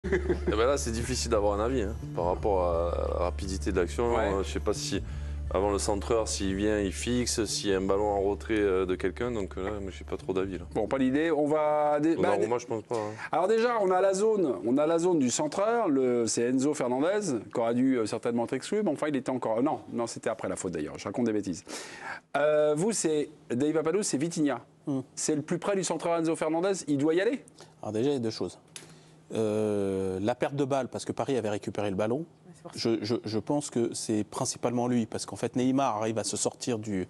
Et ben là, c'est difficile d'avoir un avis par rapport à la rapidité d'action. Ouais. Je sais pas si avant le centreur, s'il vient, il fixe, s'il y a un ballon en retrait de quelqu'un. Donc là, je n'ai pas trop d'avis. Bon, pas l'idée. On va. Donnarumma, je pense pas. Alors déjà, on a la zone du centreur. C'est Enzo Fernandez qui aurait dû certainement être exclu. Mais enfin, il était encore. Non, c'était après la faute d'ailleurs. Je raconte des bêtises. Vous, c'est Dave Papadou, c'est Vitinha. C'est le plus près du centreur Enzo Fernandez. Il doit y aller. Alors déjà, il y a deux choses. La perte de balle, parce que Paris avait récupéré le ballon. Je pense que c'est principalement lui, parce qu'en fait Neymar arrive à se sortir du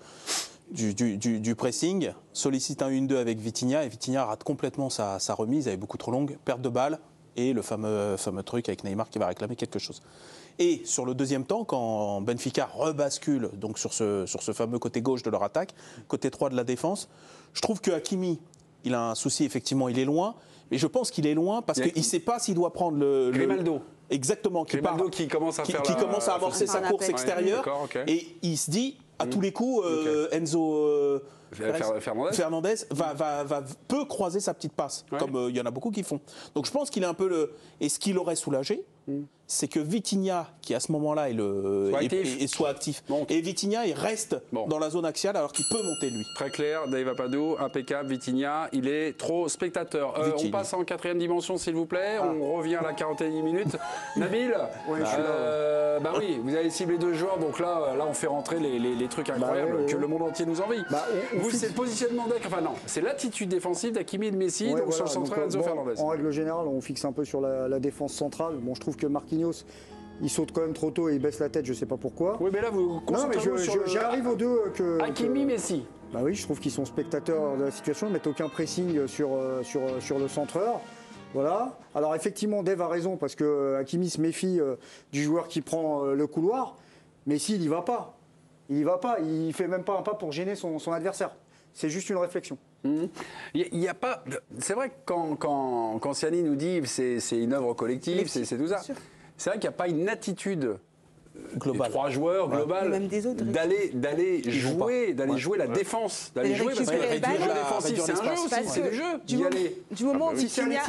pressing, sollicite un 1-2 avec Vitinha, et Vitinha rate complètement sa remise, elle est beaucoup trop longue, perte de balle, et le fameux truc avec Neymar qui va réclamer quelque chose. Et sur le deuxième temps, quand Benfica rebascule donc sur ce fameux côté gauche de leur attaque, côté droit de la défense, je trouve que Hakimi, il a un souci, effectivement, il est loin, mais je pense qu'il est loin parce qu'il ne sait pas s'il doit prendre le... Grimaldo. Exactement, qui commence à amorcer sa course extérieure, et il se dit à tous les coups Enzo Fernandez peut croiser sa petite passe, comme il y en a beaucoup qui font. Donc je pense qu'il est un peu et ce qui l'aurait soulagé, c'est que Vitinha, qui à ce moment-là soit actif. Et Vitinha, il reste dans la zone axiale alors qu'il peut monter lui. Très clair, Dave Papadou, impeccable. Vitinha, il est trop spectateur. On passe en quatrième dimension, s'il vous plaît. On revient à la 41e minute. Nabil, oui, je suis là, bah oui, vous avez ciblé deux joueurs, donc là on fait rentrer les trucs incroyables que le monde entier nous envie. Vous, c'est le positionnement enfin non, c'est l'attitude défensive d'Hakimi et de Messi, donc voilà, sur le central Enzo Fernandez. En règle générale, on fixe un peu sur la défense centrale. Bon, je trouve que Marquinhos, il saute quand même trop tôt et il baisse la tête, je sais pas pourquoi. Oui, mais là, vous concentrez-vous sur j'arrive aux deux Hakimi, Messi. Bah oui, je trouve qu'ils sont spectateurs de la situation, ils mettent aucun pressing sur le centreur. Voilà. Alors effectivement, Dave a raison parce que Hakimi se méfie du joueur qui prend le couloir. Messi, il y va pas. Il y va pas. Il fait même pas un pas pour gêner son adversaire. C'est juste une réflexion. Il y a pas. C'est vrai que quand Siani nous dit c'est une œuvre collective, c'est tout ça. C'est vrai qu'il n'y a pas une attitude global. Des trois joueurs global d'aller jouer la défense, d'aller jouer parce que le jeu défensif c'est un jeu aussi, c'est le jeu. Du moment où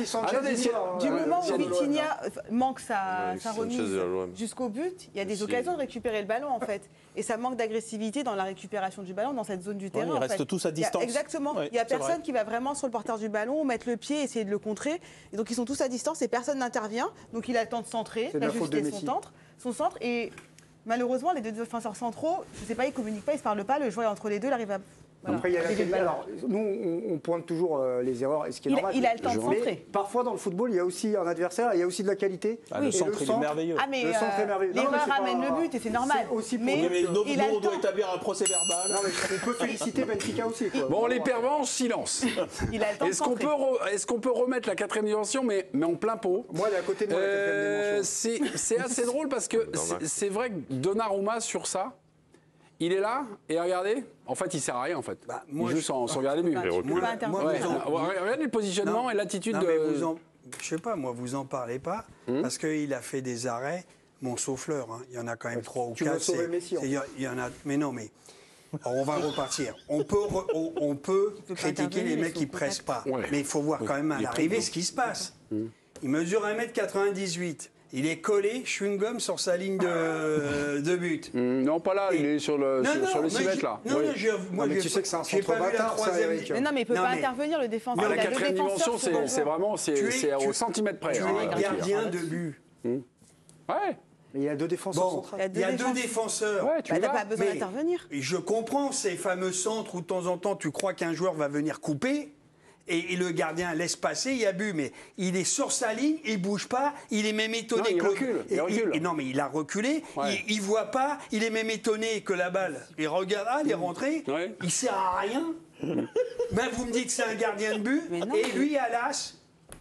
Vitinha manque sa remise jusqu'au but, il y a des occasions de récupérer le ballon en fait, et ça manque d'agressivité dans la récupération du ballon dans cette zone du terrain. Ils restent tous à distance. Exactement. Il n'y a personne qui va vraiment sur le porteur du ballon mettre le pied, essayer de le contrer, et donc ils sont tous à distance et personne n'intervient. Donc il a le temps de centrer, d'ajuster son centre et malheureusement, les deux défenseurs centraux, je ne sais pas, ils ne communiquent pas, ils ne se parlent pas, le joueur entre les deux, il arrive à... Voilà, après, il y a la qualité. Alors, nous, on pointe toujours les erreurs, et ce qui est normal. Il a le temps de centrer. Mais parfois, dans le football, il y a aussi un adversaire, il y a aussi de la qualité. Le centre, il est merveilleux. Ah, mais l'erreur amène le but, et c'est normal. Mais on doit établir un procès verbal. Non, mais on peut féliciter Benfica aussi. Bon, les pervenches, silence. Il a le temps de centrer. Est-ce qu'on peut remettre la quatrième dimension, mais en plein pot? Moi, elle est à côté de moi, la quatrième dimension. C'est assez drôle, parce que c'est vrai que Donnarumma, sur ça, il est là, et regardez, en fait, il sert à rien, en fait. Il joue sans regarder le but. Regardez le positionnement et l'attitude de... Je sais pas, moi, vous en parlez pas, parce qu'il a fait des arrêts, mon souffleur, hein, il y en a quand même 3 ou 4. Tu veux sauver Messi, il y en a, mais non, mais... Alors on va repartir. On peut critiquer les mecs qui pressent pas, mais il faut voir quand même à l'arrivée ce qui se passe. Il mesure 1m98. Il est collé, chewing-gum, sur sa ligne de but. Non, pas là, il est sur les 6 mètres, là. Non, mais tu sais que c'est un centre bâtard, ça, Eric. Mais non, mais il ne peut pas intervenir, le défenseur. La quatrième dimension, c'est vraiment au centimètre près. Tu es gardien de but. Ouais. Mais il y a deux défenseurs centrales. Il y a deux défenseurs. Ouais, tu n'as pas besoin d'intervenir. Je comprends ces fameux centres où de temps en temps, tu crois qu'un joueur va venir couper. Et le gardien laisse passer, il y a but, mais il est sur sa ligne, il ne bouge pas, il est même étonné il recule. Non, mais il a reculé, il ne voit pas, il est même étonné que la balle, il regarde, elle est rentrée, il ne sert à rien. Vous me dites que c'est un gardien de but, et lui, à l'as,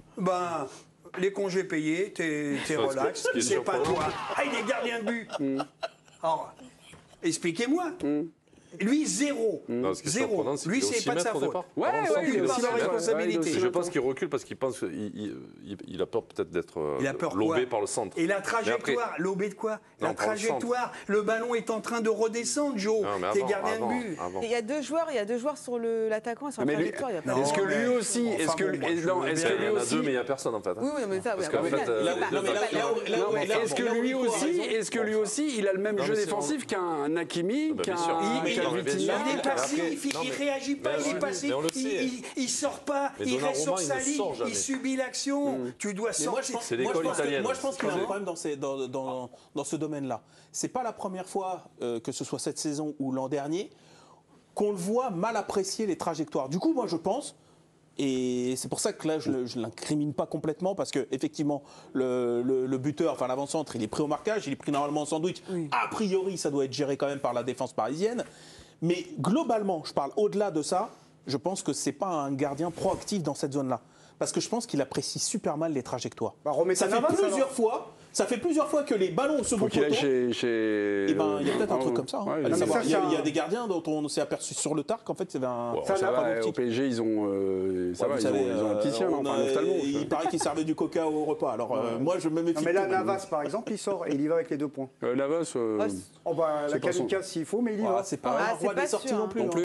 les congés payés, t'es relax, c'est pas toi. Ah, il est gardien de but. Alors, expliquez-moi. Lui, zéro. Non, ce qui est Zéro. surprenant, c'est Lui, qu'il est c'est aussi pas de sa maître au faute. départ. Ouais, Il est aussi dans la responsabilité. Je pense qu'il recule parce qu'il pense qu'il a peur peut-être d'être lobé par le centre. Et la trajectoire, lobé de quoi? La trajectoire, le ballon est en train de redescendre, Joe. T'es gardien de but. Il y a deux joueurs sur l'attaquant et sur la trajectoire. Est-ce que lui aussi, est-ce que lui Il y en a deux, mais il n'y a personne en fait. Oui, mais ça, est-ce que lui aussi, il a le même jeu défensif qu'un Hakimi, qu'un Vitinha? Il est passif, il réagit pas, il est passif, il sort pas, il reste sur sa ligne, il subit l'action. Tu dois sortir. C'est l'école italienne. Moi, je pense qu'il y a un problème dans ce domaine-là. C'est pas la première fois, que ce soit cette saison ou l'an dernier, qu'on le voit mal apprécier les trajectoires. Du coup, moi, je pense, et c'est pour ça que là, je ne l'incrimine pas complètement, parce qu'effectivement, le buteur, enfin l'avant-centre, il est pris au marquage, il est pris normalement en sandwich. Oui. A priori, ça doit être géré quand même par la défense parisienne. Mais globalement, je parle au-delà de ça, je pense que c'est pas un gardien proactif dans cette zone-là. Parce que je pense qu'il apprécie super mal les trajectoires. Ça fait plusieurs fois que les ballons au second poteau. Il y a peut-être un truc comme ça. Hein. Il y a des gardiens dont on s'est aperçu sur le tard qu'en fait c'était un. Au PSG, ils ont un petit chien, un ophtalmo. Il paraît qu'ils servaient du coca au repas. Alors moi, je me méfie. Mais là, Navas, par exemple, il sort et il y va avec les 2 points. Navas. La kamikaze s'il faut, mais il y va. C'est pas un roi des sorties non plus.